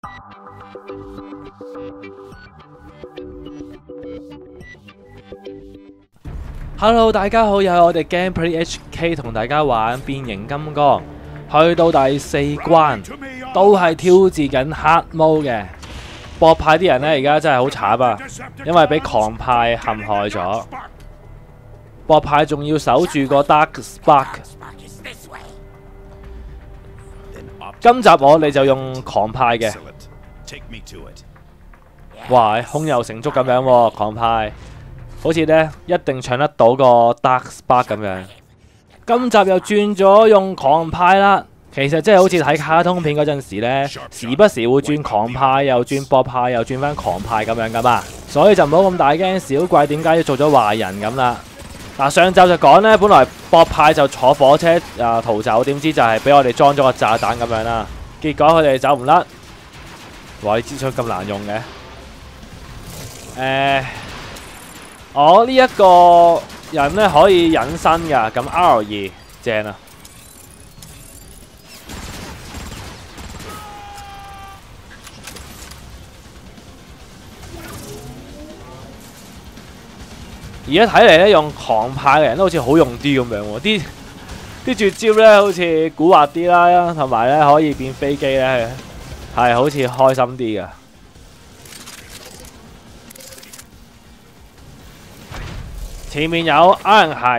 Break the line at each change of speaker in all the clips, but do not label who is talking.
Hello， 大家好，又係我哋 Gameplay HK 同大家玩變形金剛，去到第4關，都係挑戰緊黑毛嘅。博派啲人呢，而家真係好慘啊，因為俾狂派陷害咗。博派仲要守住個 Dark Spark。今集我哋就用狂派嘅。哇，胸有成竹咁樣喎，狂派。好似呢，一定搶得到個 Dark Spark 咁樣。今集又轉咗用狂派啦，其實真係好似睇卡通片嗰陣時呢，時不時會轉狂派，又轉博派，又轉翻狂派咁樣噶嘛。所以就唔好咁大驚小怪，點解要做咗壞人咁啦？嗱，上集就講呢，本來博派就坐火車逃走，點知就係俾我哋裝咗個炸彈咁樣啦。結果佢哋走唔甩。哇！你支槍咁難用嘅？我呢一個人咧可以隱身噶，咁 R2正啊！而家睇嚟咧，用狂派嘅人都好似好用啲咁樣喎，啲絕招咧好似古惑啲啦，同埋咧可以變飛機咧，係好似開心啲噶。前面有 Ironhide，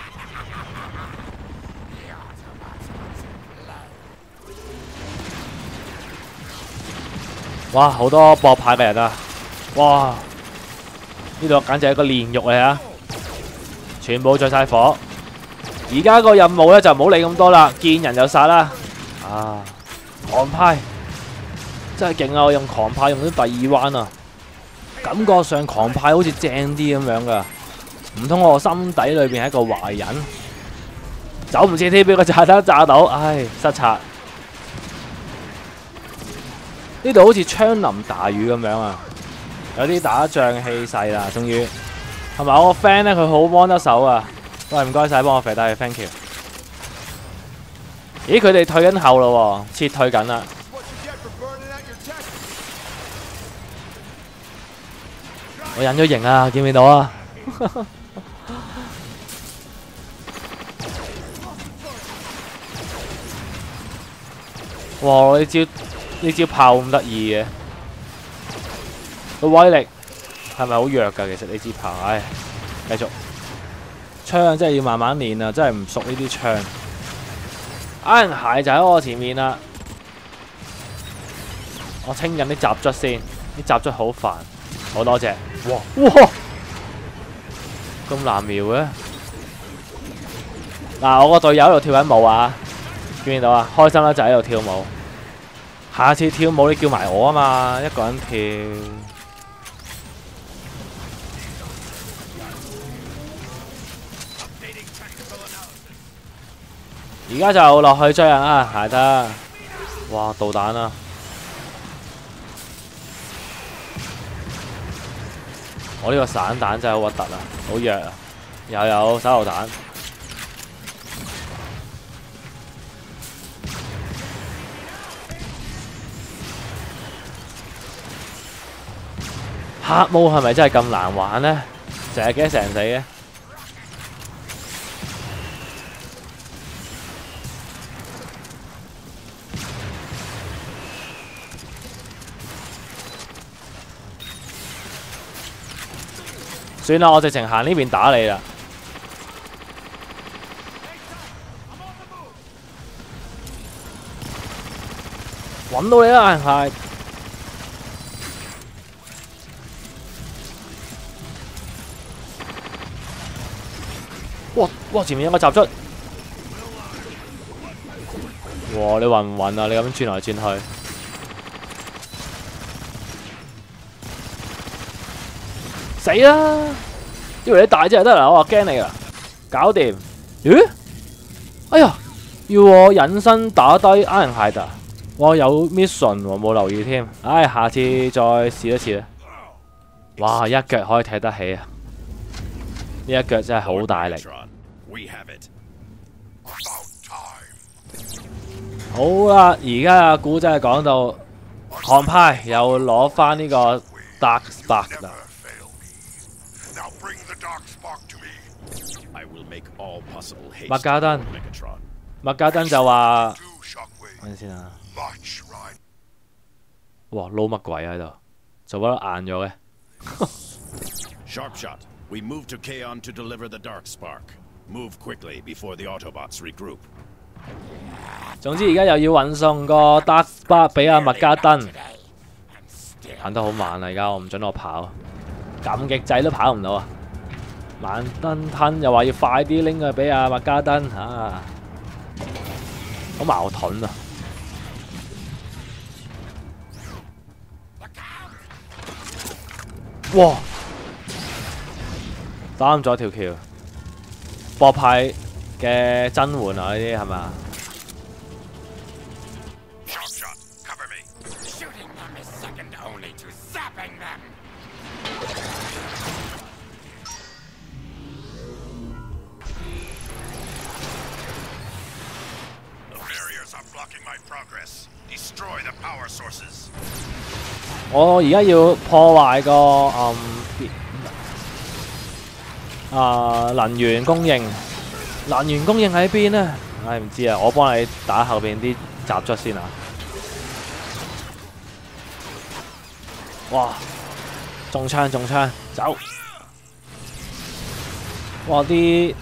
哇！好多博派嘅人啊！哇！呢度簡直係一個煉獄嚟啊！全部着晒火。而家個任務咧就唔好理咁多啦，見人就殺啦！啊！狂派真係勁啊！我用狂派用到第2彎啊，感覺上狂派好似正啲咁樣噶。唔通我心底裏邊係一個壞人，走唔切添，俾個炸彈炸到，唉，失策。呢度好似槍林大雨咁樣啊，有啲打仗氣勢啦，終於。同埋我個 friend 咧，佢好幫得手啊，喂，唔該晒，幫我肥低佢 ，thank you。咦，佢哋退緊後咯，撤退緊啦。我隱咗形啊，見唔見到啊？哇！呢招炮咁得意嘅，個威力係咪好弱㗎？其實呢支炮，唉，繼續槍真係要慢慢練啊！真係唔熟呢啲槍。Ironhide就喺我前面啦，我清緊啲雜卒先，啲雜卒好煩。好多謝，哇！咁難瞄嘅。嗱，我個隊友喺度跳緊舞啊，見唔見到啊？開心啦，就喺度跳舞。下次跳舞你叫埋我啊嘛，一個人跳。而家就落去追人啊，係得。哇，導彈啊！我呢個散彈真係好核突啊，好弱啊！又有手榴彈。黑毛係咪真係咁難玩呢？成日驚成死嘅。算啦，我直情行呢邊打你啦。揾到你啦，係。哇！前面有個雜卒。哇！你暈唔暈啊？你咁樣轉來轉去。死啦！以為你大隻就得啦，我話驚你啦，搞掂。咦？哎呀，要我隱身打低 Ironhide。哇，有 mission 喎，冇留意添。唉，下次再試一次啦。哇，一腳可以踢得起啊！呢一腳真係好大力。好啦，而家阿古真係講到狂派又攞翻呢個 Dark Spark 啦。麥加登，麥加登就話，等陣先啊。哇，撈乜鬼喺度？做乜硬咗嘅
？Sharp shot. We move to Kaon to deliver the Dark Spark. Move quickly before the Autobots regroup.
總之而家又要運送個 Dark Spark 俾阿麥加登，行得好慢啊！而家我唔準我跑，撳極掣都跑唔到啊！慢吞吞又話要快啲拎佢俾阿麥加登啊，好矛盾啊！哇！打啱咗條橋，博派嘅增援啊！呢啲係咪啊？我而家要破壞個能源供應，能源供應喺邊呢？唉，唔知啊，我幫你打後邊啲雜卒先啊！哇！中槍中槍，走！哇！啲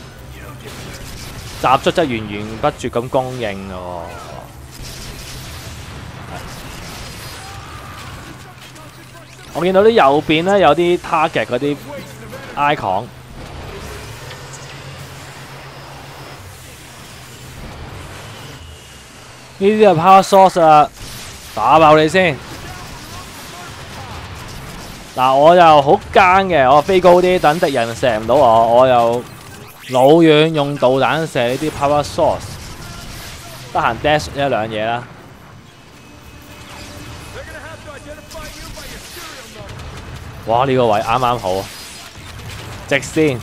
雜卒真係源源不絕咁供應喎。我見到啲右邊咧有啲 target 嗰啲 icon， 呢啲係 power source 啊，打爆你先！嗱，我又好奸嘅，我飛高啲，等敵人射唔到我，我又老遠用導彈射呢啲 power source， 得閒 dash 一兩嘢啦。哇！呢個位啱啱好，直線，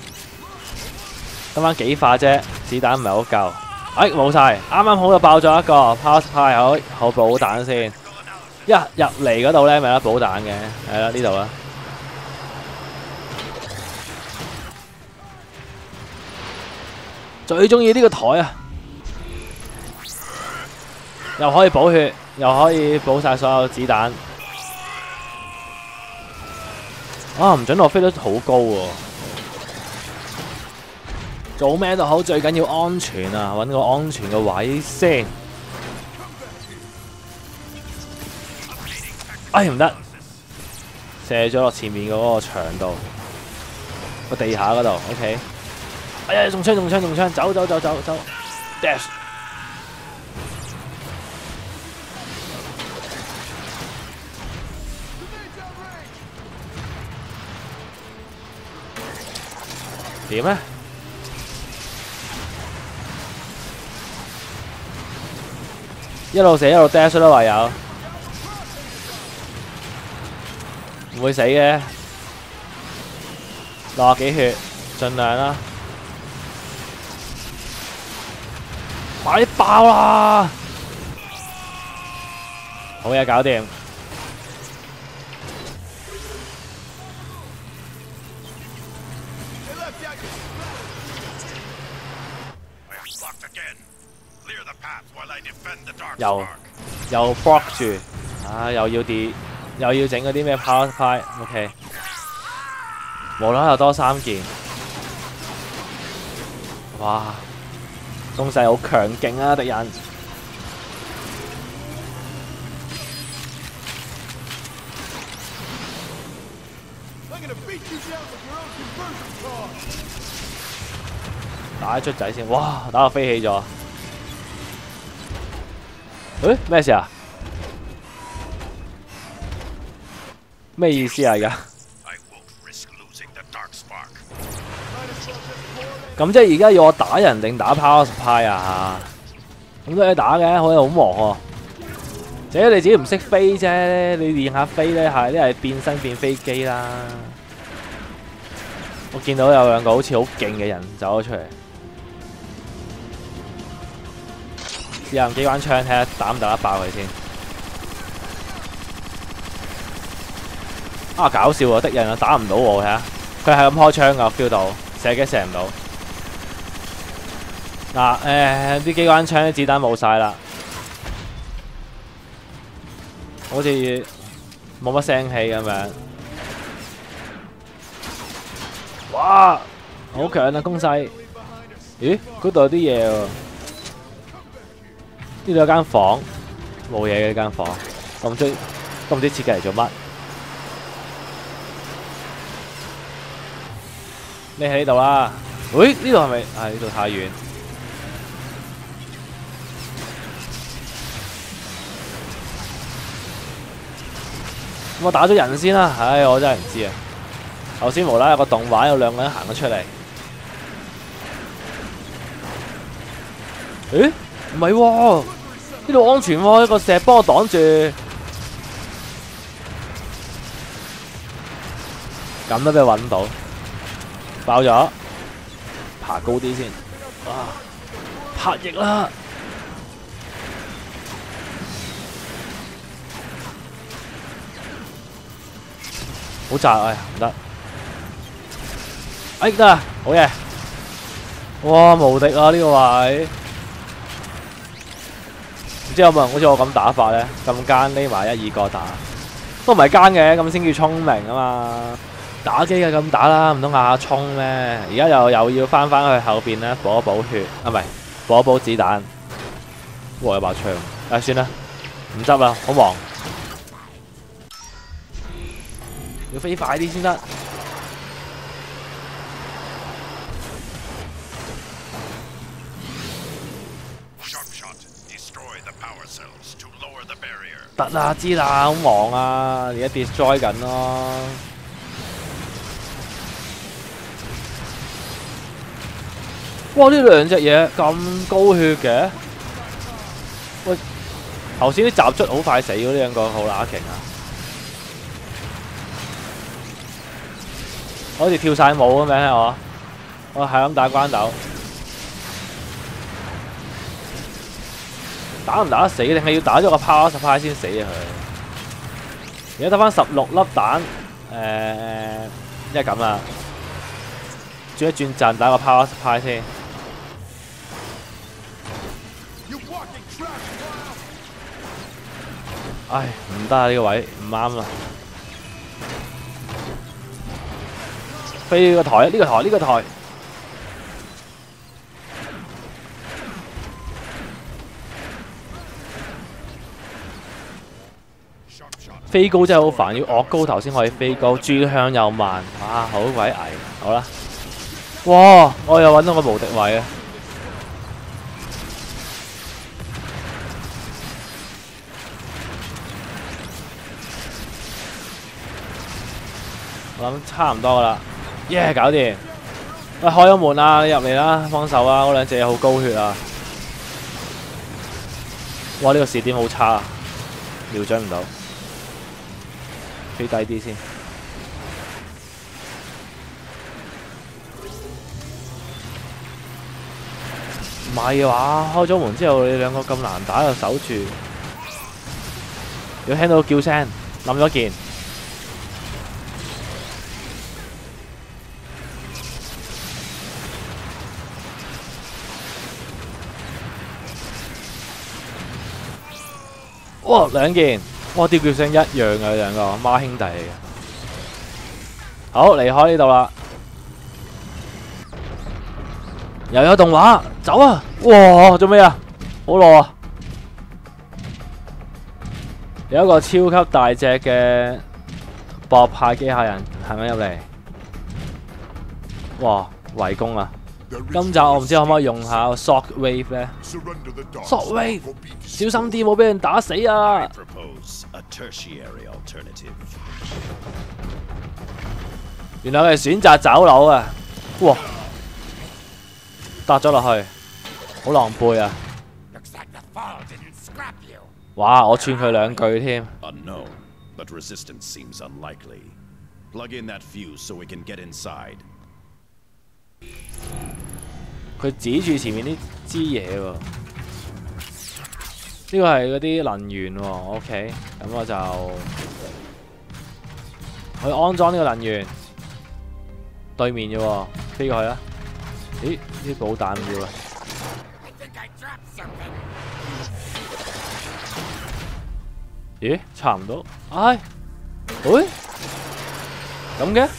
得翻幾發啫，子彈唔係好夠。哎，冇晒，啱啱好就爆咗一個 power supply， 好補彈先。一入嚟嗰度咧，咪得補彈嘅，係啦呢度啦。最中意呢個台啊，又可以補血，又可以補晒所有子彈。啊！唔準我飛得好高喎，做咩都好，最緊要安全啊！揾個安全嘅位先。哎，唔得，射咗落前面嗰個牆度，個地下嗰度。OK。哎呀！中槍中槍中槍，走走走走走 ，dash。點咧？一路射一路 dash 啦，唯有唔會死嘅，60幾血，盡量啦，快啲爆啦！好嘢，搞掂。又 block 住，啊又要整嗰啲咩 power supply，OK， 無啦啦又多3件，哇，攻勢好強勁啊敵人，打一出仔先，哇，打到飛起咗。誒，咩事啊？咩意思啊？而家咁即係而家要我打人定打 power supply 啊？咁都有得打嘅，可以好忙喎。或者你自己唔識飛啫，你練下飛咧，係啲係變身變飛機啦。我見到有兩個好似好勁嘅人走咗出嚟。試下用機關槍睇下打唔打得爆佢先。 啊搞笑啊！敵人啊打唔到我，睇下佢係咁開槍噶 ，feel 到射擊射唔到。嗱啲機關槍啲子彈冇晒啦，好似冇乜聲氣咁樣。哇！好強啊攻勢！咦？嗰度有啲嘢喎。呢度有間房，冇嘢嘅呢間房，都唔知設計嚟做乜。你喺呢度啦。喂，呢度係咪？呢度太遠。咁我打咗人先啦。唉，我真係唔知啊。頭先無啦啦有個動畫有兩個人行咗出嚟。咦？唔係喎，呢度安全喎，一個石幫我擋住。咁都俾佢揾到，爆咗，爬高啲先。啊！拍翼啦！好窄啊！唔得。哎得啦，好嘢！哇，無敵啊！呢個位。唔知有冇人好似我咁打法咧？咁奸匿埋一二個打，都唔係奸嘅，咁先叫聰明啊嘛！打機嘅咁打啦，唔通下下衝咩？而家又要翻去後邊咧補一補血，啊唔係補一補子彈。哇！有把槍，唉算啦，唔執啦，好忙，要飛快啲先得。得啦，知啦，好忙啊！而家 destroy 緊咯。哇！呢兩隻嘢咁高血嘅，喂，頭先啲雜卒好快死喎，呢兩個好乸勁啊！好似跳晒舞咁樣我係咁打關鬥。打唔打得死？定係要打咗個 power supply 先死啊佢？而家得翻16粒彈，一係咁啊，轉一轉陣打個 power supply 先。唉，唔得啊！呢個位唔啱啦。飛呢個台，呢個台。飛高真係好煩，要惡高頭先可以飛高，轉向又慢，啊好鬼危！好啦，哇！我又揾到個無敵位啊！我諗差唔多噶啦，耶！搞掂！喂，開咗門啊！你入嚟啦，幫手啊！嗰兩隻嘢好高血啊！哇！呢個視點好差啊，瞄準唔到。飛低啲先，唔係嘅話，開咗門之後你兩個咁難打就守住，要聽到叫聲，冧咗件。哇，兩件！哇！啲叫聲一樣嘅兩個孖兄弟嚟嘅。好，離開呢度啦。又有動畫，走啊！哇！做咩啊？好耐啊！有一個超級大隻嘅博派機械人行緊入嚟。哇！圍攻啊！今集我唔知可唔可以用下 Shock Wave 咧 ？Shock Wave， 小心啲，冇俾人打死啊！原來佢係選擇走佬啊！哇，搭咗落去，好狼狽啊！哇，我串佢兩句添。佢指住前面呢支嘢喎，呢個係嗰啲能源喎。OK， 咁我就去安裝呢個能源。對面嘅喎，飛過去啦。咦？啲寶彈唔要啊！咦？查唔到。唉，喂，咁嘅？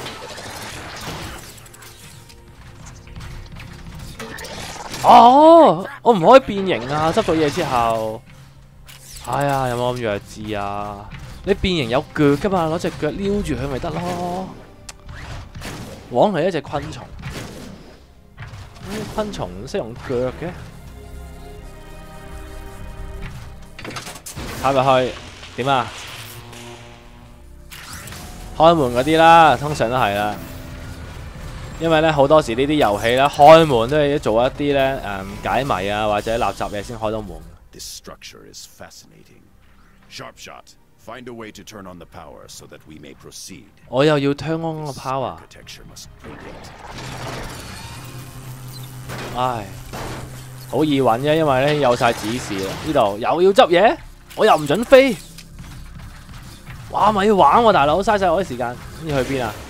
哦，我唔可以變形啊！執到嘢之後，哎呀，有冇咁弱智啊？你變形有腳噶嘛，攞隻腳撩住佢咪得咯。黃係一隻昆蟲，啲昆蟲識用腳嘅，插入去點啊？開門嗰啲啦，通常都係啦。因為咧好多時呢啲遊戲咧開門都係做一啲咧解謎啊或者垃圾嘢先開到門。
This structure is fascinating. Sharpshot, find a way to turn on the power so that we may proceed.
我又要 turn on 個 power。
Architecture must predate.
唉，好易揾啫，因為咧有晒指示啦。呢度又要執嘢，我又唔準飛。哇，咪要玩喎，大佬，嘥晒我啲時間。跟住去邊啊？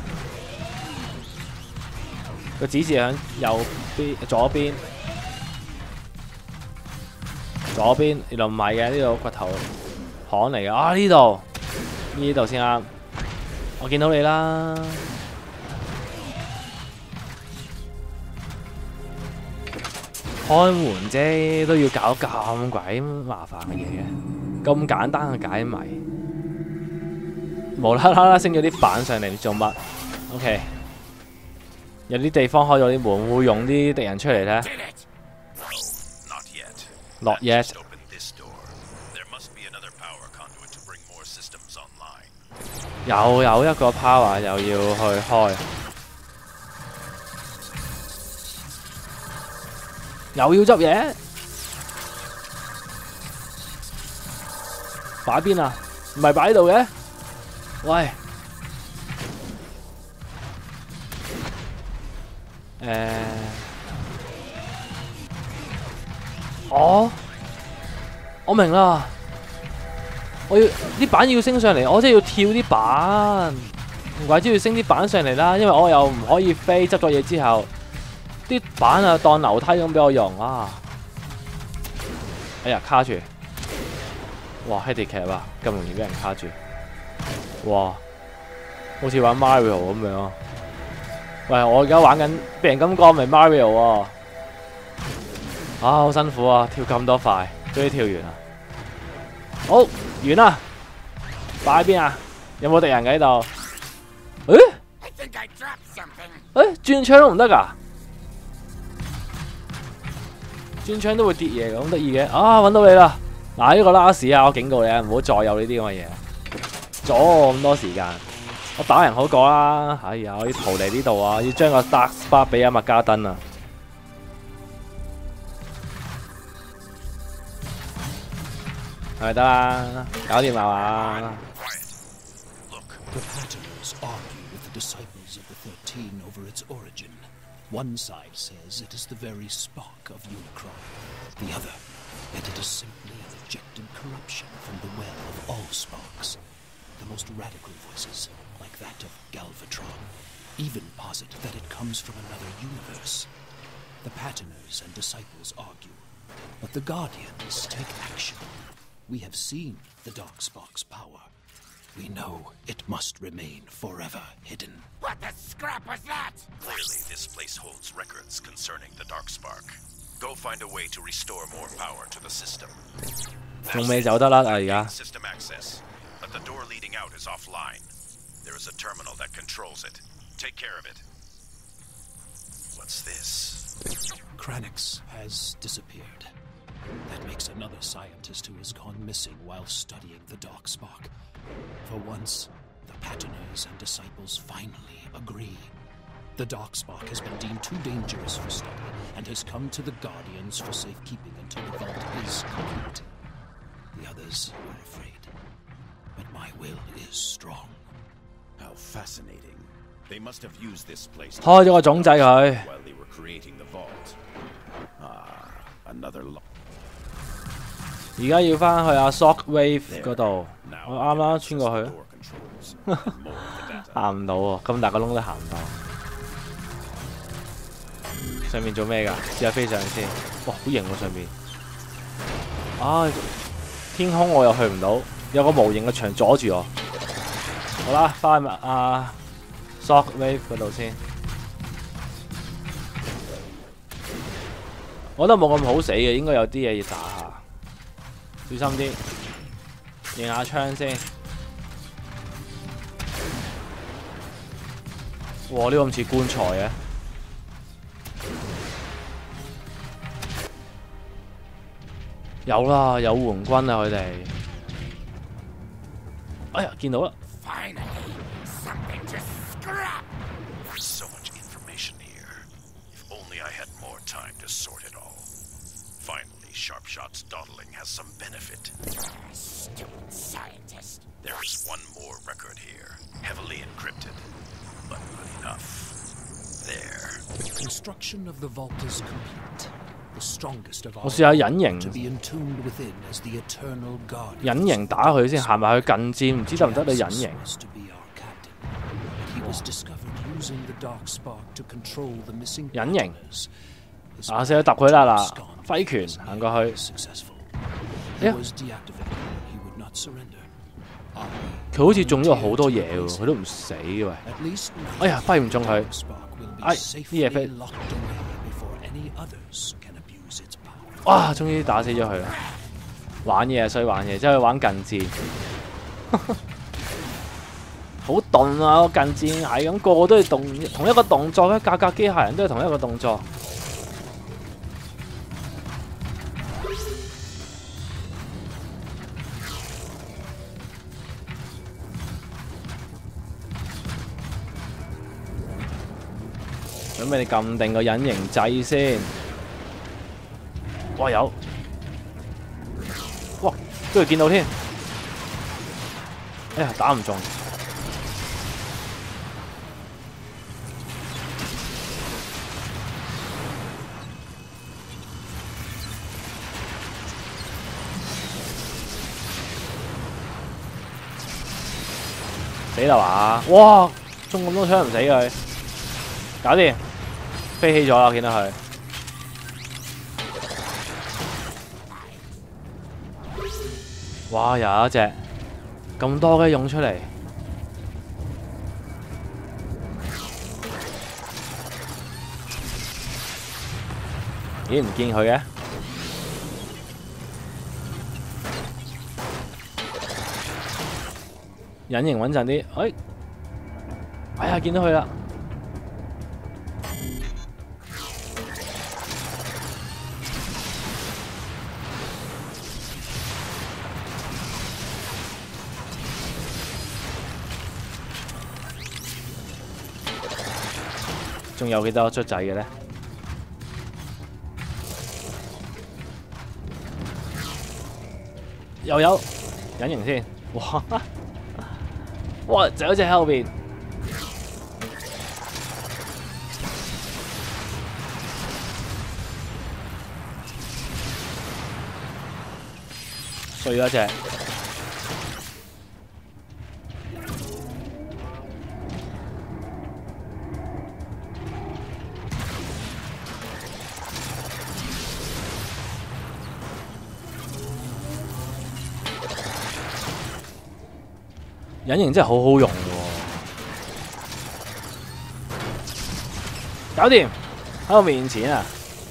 個指示喺右邊、左邊、左邊，原來唔係嘅，呢度骨頭巷嚟嘅。啊，呢度先啱，我見到你啦。開門啫，都要搞咁鬼麻煩嘅嘢嘅，咁簡單嘅解謎，無啦啦升咗啲板上嚟做乜 ？OK。有啲地方開咗啲門，會用啲敵人出嚟咧。Not yet。又有一個 power 又要去開，又要執嘢，擺邊啊？唔係擺喺度嘅，喂。我明啦，我要啲板要升上嚟，我真係要跳啲板，唔怪之要升啲板上嚟啦。因為我又唔可以飛，執咗嘢之後，啲板啊當樓梯咁俾我用啊！哎呀，卡住！哇 ，handicap 啊，咁容易俾人卡住！哇，好似玩 Mario 咁樣。喂，我而家玩緊變形金剛咪 Mario 喎，啊好辛苦啊，跳咁多塊，終於跳完啦。好，完啦，擺喺邊啊？有冇敵人喺度？轉槍都唔得㗎？轉槍都會跌嘢嘅，咁得意嘅。啊，揾到你啦！嗱，呢個last啊，我警告你啊，唔好再有呢啲咁嘅嘢，阻我咁多時間。我打人好過啦，哎呀，我要逃離呢度啊，要將個 Dark Spark 俾阿麥加登啊！係咪得啦？搞掂啦嘛？
The Patiners argue with the disciples of the 13 over its origin. One side says it is the very spark of Unicron. The other, that it is simply an ejected corruption from the well of all sparks. The most radical voices, like that of Galvatron, even posit that it comes from another universe. The Patiners and disciples argue, but the Guardians take action. We have seen the Darkspark's power. We know it must remain forever hidden.
What the scrap was that?
Clearly, this place holds records concerning the Darkspark. Go find a way to restore more power to the system.
仲未走得啦，而家。
System access, but the door leading out is offline. There is a terminal that controls it. Take care of it. What's this?
Kranix has disappeared. That makes another scientist who has gone missing while studying the Darkspark. For once, the Patiners and disciples finally agree. The Darkspark has been deemed too dangerous for study and has come to the Guardians for safekeeping until the vault is complete. The others are afraid, but my will is strong.
How fascinating. They must have used this place
開咗個種仔佢。
while they were creating the vault. Ah, another
而家要翻去阿 Shockwave 嗰度，
Now
我
I
啱
can
啱
access
穿過
the
去，
door controls and more of the data.
行唔到喎，咁大個窿都行唔到。上面做咩㗎？試下飛上去先。哇，好型喎上面！啊，天空我又去唔到，有個無形嘅牆阻住我。好啦，翻去Shockwave 嗰度先。我覺得冇咁好死嘅，應該有啲嘢要打下，小心啲，認下槍先。哇！呢個咁似棺材嘅，有啦，有援軍啊佢哋。哎呀，見到啦！
Finally, something to scrap.
There's so much information here. If only I had more time to sort it all. Finally, Sharpshot's dawdling has some benefit.
Stupid scientist.
There is one more record here, heavily encrypted, but not enough. There.
Construction of the vault is complete. The strongest of
我
our
試下隱
to
形，
be entombed within as the eternal guardian.
隱形打佢先，行埋去近戰，唔知得唔得你隱形？
To be our captain. He was discovered using the dark spark to control the missing
隱形
partners. His
啊，試下揼佢啦嗱
was，gone.
揮拳行過去，
Successful. He
Yeah.
was deactivated when he would not surrender. I
佢好似中咗好多嘢喎，佢都唔死嘅喂。
At least now
哎呀，揮唔中佢
the，spark will be
哎，
safely
啲嘢飛，
locked away before any others can abuse its power.
哇！終於打死咗佢啦！玩嘢啊，衰玩嘢，即係玩近戰，好鈍啊！個近戰係咁，個個都係同一個動作嘅，架機械人都係同一個動作。準備你撳定個隱形掣先。哇有！哇，都要見到添。哎呀，打唔中。死啦嘛！哇，中咁多槍唔死佢，搞掂，飛起咗啦！見到佢。哇！有一隻咁多嘅湧出嚟，咦？唔見佢嘅，隱形穩陣啲。哎呀，見到佢啦！仲有幾多卒仔嘅咧？又有隱形先，哇！哇，仲有一隻喺後邊，碎咗一隻。隱形真係好好用喎，搞掂喺我面前啊！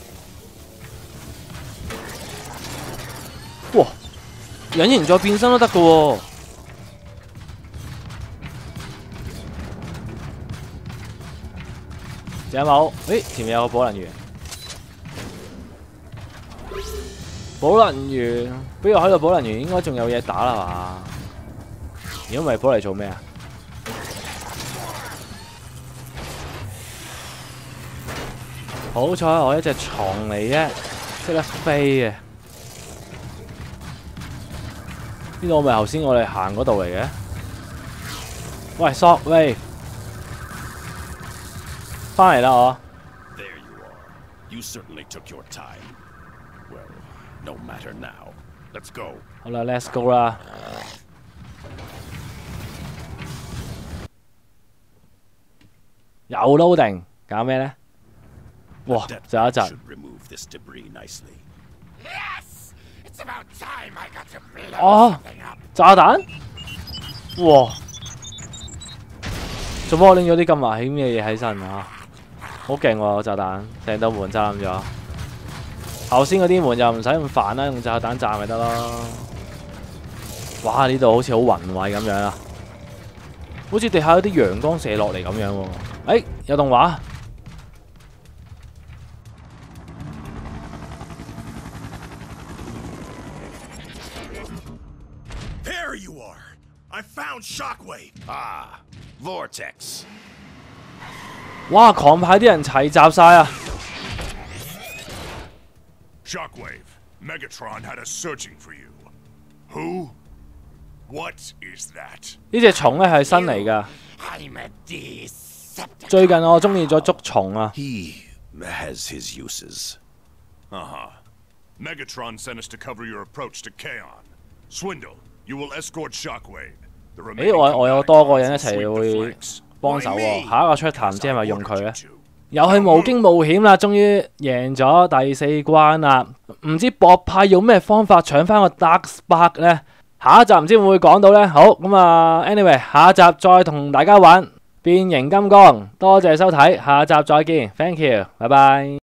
哇，隱形再變身都得㗎喎！仲有冇？誒，前面有個寶能源，寶能源，不如我喺度寶能源應該仲有嘢打啦嘛？如果唔係寶嚟做咩啊？好彩我一隻蟲嚟啫，識得飛嘅。呢度咪頭先我哋行嗰度嚟嘅。喂 ，Shockwave， 翻嚟啦我。
There you are. You certainly took your time. Well, no matter now. Let's go.
好啦 ，Let's go 啦！又 loading，搞咩呢？哇，就有一集。
Should remove this debris nicely.
Yes! It's about time I got to blow
Oh.
something up.
炸彈？哇！做乜我拎咗啲咁危險嘅嘢喺身啊？好勁喎！炸彈，成道門炸冧咗。頭先嗰啲門就唔使咁煩啦，用炸彈炸咪得咯。哇！呢度好似好宏偉咁樣啊，好似地下有啲陽光射落嚟咁樣喎。誒，有動畫。
There you are. I found Shockwave. Ah, Vortex.
哇！狂派啲人齊集晒啊！
Shockwave. Megatron had us searching for you. Who? What is that?
呢隻蟲咧係新嚟㗎，
I'm a Decepticon.
最近我中意咗捉蟲啊！
He has his uses. Uh-huh. Megatron sent us to cover your approach to Kaon. Swindle, you will escort Shockwave. The
誒，
remaining
我有
Combaticons
多個人一
will sweep
齊
the
會
flanks.
幫手
Why
喎。
me?
下一個出壇唔知係咪
I
用佢
ordered
咧
you？to.
又係無驚無險啦，終於贏咗第4關啦！唔知博派用咩方法搶翻個 Dark Spark 呢？下一集唔知會唔會講到呢？好咁啊 ，anyway， 下一集再同大家玩變形金剛。多謝收睇，下一集再見，thank you，拜拜。